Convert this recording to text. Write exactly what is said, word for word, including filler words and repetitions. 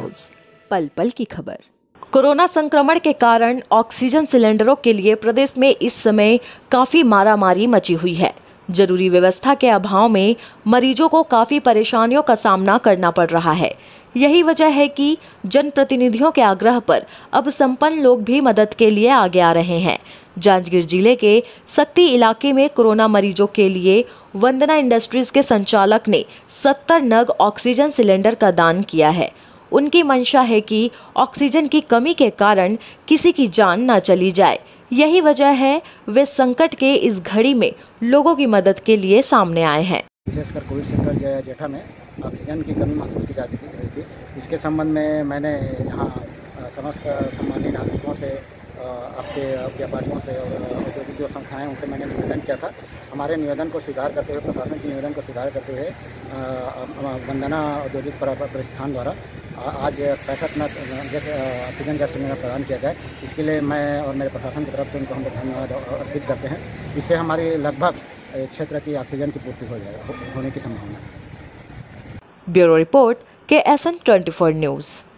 News, पल पल की खबर। कोरोना संक्रमण के कारण ऑक्सीजन सिलेंडरों के लिए प्रदेश में इस समय काफी मारामारी मची हुई है। जरूरी व्यवस्था के अभाव में मरीजों को काफी परेशानियों का सामना करना पड़ रहा है। यही वजह है कि जनप्रतिनिधियों के आग्रह पर अब संपन्न लोग भी मदद के लिए आगे आ रहे हैं। जांजगीर जिले के सक्ती इलाके में कोरोना मरीजों के लिए वंदना इंडस्ट्रीज के संचालक ने सत्तर नग ऑक्सीजन सिलेंडर का दान किया है। उनकी मंशा है कि ऑक्सीजन की कमी के कारण किसी की जान न चली जाए। यही वजह है वे संकट के इस घड़ी में लोगों की मदद के लिए सामने आए हैं। विशेषकर कोविड सेंटर जेठा में ऑक्सीजन की कमी महसूस की जा रही थी। इसके संबंध में मैंने यहाँ समस्त सम्मानित नागरिकों से, आपके व्यापारियों से और औद्योगिक जो संस्थाएं उनसे मैंने निवेदन किया था। हमारे निवेदन को स्वीकार करते हुए, प्रशासन के निवेदन को स्वीकार करते हुए वंदना औद्योगिक प्रतिष्ठान द्वारा आज पैंसठ नग ऑक्सीजन गैस सिलेंडर प्रदान किया जाए। इसके लिए मैं और मेरे प्रशासन की तरफ से उनको हम लोग धन्यवाद अर्पित करते हैं। इससे हमारी लगभग क्षेत्र की ऑक्सीजन की पूर्ति हो जाएगा होने की संभावना है। Bureau report K S N twenty four news.